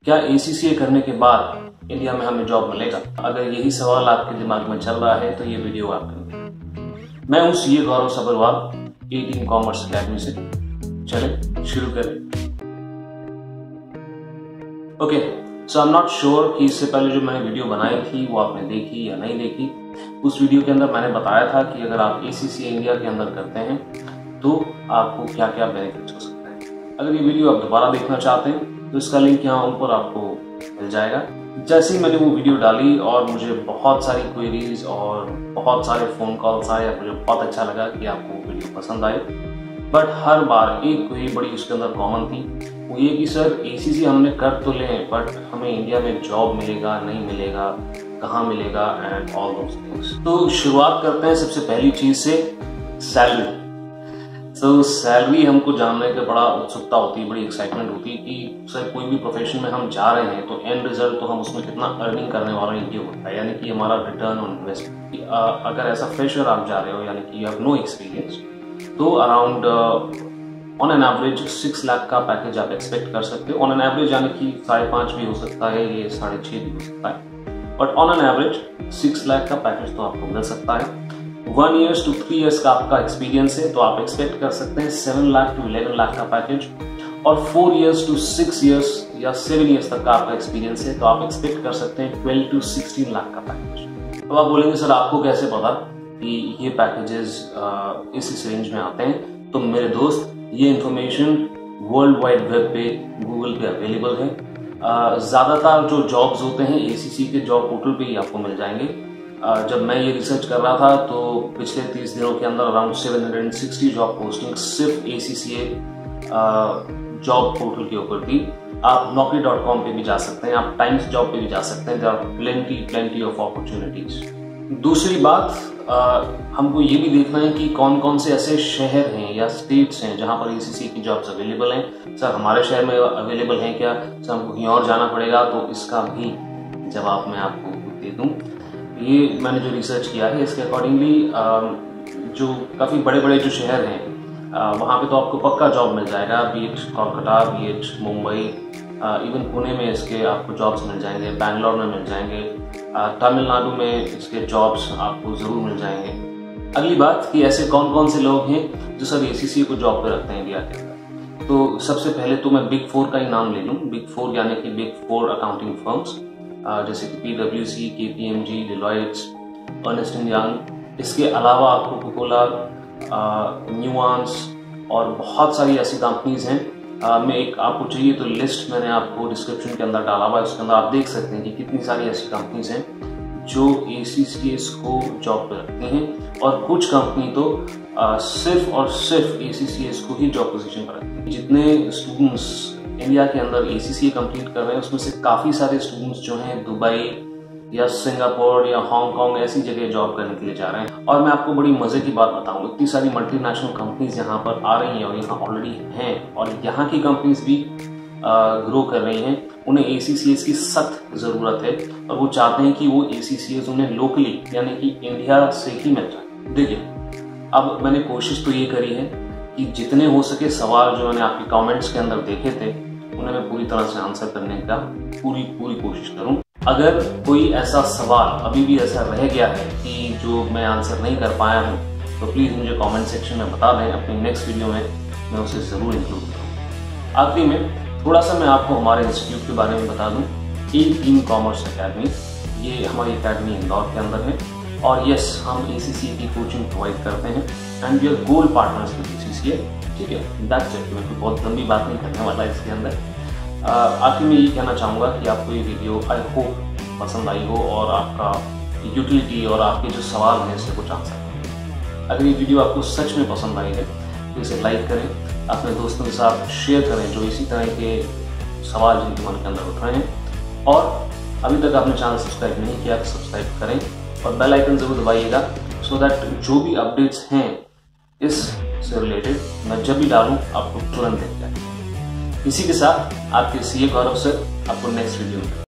क्या ACCA करने के बाद इंडिया में हमें जॉब मिलेगा? अगर यही सवाल आपके दिमाग में चल रहा है तो ये वीडियो आपके लिए। मैं हूं CA Gaurav Sabharwal 18 commerce academy से। चले शुरू करें। Okay, so I am not sure कि इससे पहले जो मैंने वीडियो बनाई थी वो आपने देखी या नहीं देखी। उस वीडियो के अंदर मैंने बताया था कि अगर आप ACCA इंडिया के अंदर करते हैं तो आपको क्या क्या बेनिफिट्स हो सकते हैं। अगर ये वीडियो आप दोबारा देखना चाहते हैं तो इसका लिंक यहाँ ऊपर आपको मिल जाएगा। जैसे ही मैंने वो वीडियो डाली और मुझे बहुत सारी क्वेरीज और बहुत सारे फोन कॉल्स आए, मुझे बहुत अच्छा लगा कि आपको वीडियो पसंद आए। बट हर बार एक क्वेरी बड़ी उसके अंदर कॉमन थी, वो ये कि सर ACCA हमने कर तो लें बट हमें इंडिया में जॉब मिलेगा नहीं मिलेगा, कहाँ मिलेगा एंड ऑल दोस थिंग्स। तो शुरुआत करते हैं सबसे पहली चीज से, सैलरी। तो सैलरी हमको जानने का बड़ा उत्सुकता होती है, बड़ी एक्साइटमेंट होती है कि सर कोई भी प्रोफेशन में हम जा रहे हैं तो एंड रिजल्ट तो हम उसमें कितना अर्निंग करने वाले हैं ये होता है, यानी कि हमारा रिटर्न ऑन इन्वेस्टमेंट। अगर ऐसा फ्रेशर आप जा रहे हो यानी कि यू हैव नो एक्सपीरियंस, तो around on an average 6 lakh का पैकेज आप एक्सपेक्ट कर सकते हो। ऑन एन एवरेज यानी कि 5.5 भी हो सकता है, ये 6.5 भी हो सकता है, but on an average 6 lakh का पैकेज तो आपको मिल सकता है। 1 years to 3 years का आपका एक्सपीरियंस है तो आप एक्सपेक्ट कर सकते हैं 7 लाख to 11 लाख का पैकेज, और 4 years to 6 years या 7 years तक का आपका एक्सपीरियंस है तो आप एक्सपेक्ट कर सकते हैं 12 to 16 लाख का पैकेज। तो आप बोलेंगे सर आपको कैसे पता कि ये पैकेजेस इस रेंज में आते हैं? तो मेरे दोस्त, ये इंफॉर्मेशन वर्ल्ड वाइड वेब पे, गूगल पे अवेलेबल है। ज्यादातर जो जॉब्स होते हैं ACCA के जॉब पोर्टल पे ही आपको मिल जाएंगे। जब मैं ये रिसर्च कर रहा था तो पिछले 30 दिनों के अंदर अराउंड 760 जॉब पोस्टिंग सिर्फ ACCA जॉब पोर्टल के ऊपर थी। आप naukri.com पे भी जा सकते हैं, आप टाइम्स जॉब पे भी जा सकते हैं। There are plenty of opportunities. दूसरी बात, हमको ये भी देखना है कि कौन कौन से ऐसे शहर हैं या स्टेट्स हैं जहां पर ACCA की जॉब्स अवेलेबल हैं। सर हमारे शहर में अवेलेबल हैं क्या, सर हमको कहीं और जाना पड़ेगा? तो इसका भी जवाब मैं आपको दे दूं। ये मैंने जो रिसर्च किया है इसके अकॉर्डिंगली जो काफ़ी बड़े बड़े जो शहर हैं वहाँ पे तो आपको पक्का जॉब मिल जाएगा, बीच कोलकाता, बीच मुंबई, इवन पुणे में इसके आपको जॉब्स मिल जाएंगे, बैंगलोर में मिल जाएंगे, तमिलनाडु में इसके जॉब्स आपको ज़रूर मिल जाएंगे। अगली बात कि ऐसे कौन कौन से लोग हैं जो सब ACCA को जॉब पे रखते हैं इंडिया के अंदर। तो सबसे पहले तो मैं बिग 4 का ही नाम ले लूँ। बिग 4 यानी कि बिग 4 अकाउंटिंग फर्म्स जैसे कि PwC, KPMG, Deloitte, Ernst and Young. इसके अलावा आपको कोकोला, न्यूआंस और बहुत सारी ऐसी कंपनीज हैं। मैं एक आपको चाहिए तो लिस्ट मैंने आपको डिस्क्रिप्शन के अंदर डाला हुआ है, उसके अंदर आप देख सकते हैं कि कितनी सारी ऐसी कंपनीज हैं जो ACCA को जॉब पे रखती हैं, और कुछ कंपनी तो सिर्फ और सिर्फ ACCA को ही जॉब पोजीशन पर रखती हैं। जितने स्टूडेंट्स इंडिया के अंदर ACCA कंप्लीट कर रहे हैं उसमें से काफी सारे स्टूडेंट्स जो हैं दुबई या सिंगापुर या हांगकांग ऐसी जगह जॉब करने के लिए जा रहे हैं। और मैं आपको बड़ी मजे की बात बताऊं, इतनी सारी मल्टीनेशनल कंपनीज यहाँ पर आ रही हैं और यहाँ ऑलरेडी हैं, और यहाँ की कंपनीज भी ग्रो कर रही हैं। उन्हें ACCA की सख्त जरूरत है और वो चाहते हैं कि वो ACCA उन्हें लोकली यानी कि इंडिया से ही मिल जाए। देखिए, अब मैंने कोशिश तो ये करी है कि जितने हो सके सवाल जो मैंने आपके कमेंट्स के अंदर देखे थे उन्हें मैं पूरी तरह से आंसर करने का पूरी कोशिश करूं। अगर कोई ऐसा सवाल अभी भी ऐसा रह गया है कि जो मैं आंसर नहीं कर पाया हूं तो प्लीज मुझे कमेंट सेक्शन में बता दें। अपनी नेक्स्ट वीडियो में मैं उसे जरूर इंक्लूड करूँ। आखिरी में थोड़ा सा मैं आपको हमारे इंस्टीट्यूट के बारे में बता दूं। 18 कॉमर्स अकेडमी, ये हमारी अकेडमी इंदौर के अंदर है, और यस हम ACCA की कोचिंग प्रोवाइड करते हैं and we are gold partners with ACCA। ठीक है, दैट्स इट। मैं कोई बहुत लंबी बात नहीं करने वाला इसके अंदर। आखिर में ये कहना चाहूँगा कि आपको ये वीडियो आई होप पसंद आई हो और आपका यूटिलिटी और आपके जो सवाल हैं इससे कुछ आंसर हो। अगर ये वीडियो आपको सच में पसंद आई है तो इसे लाइक करें, अपने दोस्तों के साथ शेयर करें जो इसी तरह के सवाल जिनके मन के अंदर उठ रहे हैं, और अभी तक आपने चैनल सब्सक्राइब नहीं किया तो सब्सक्राइब करें और बेल आइकन जरूर दबाइएगा सो दैट जो भी अपडेट्स हैं इस से रिलेटेड मैं जब भी डालूं आपको तुरंत दिख जाए। इसी के साथ आपके सीए गौरव सर आपको नेक्स्ट वीडियो में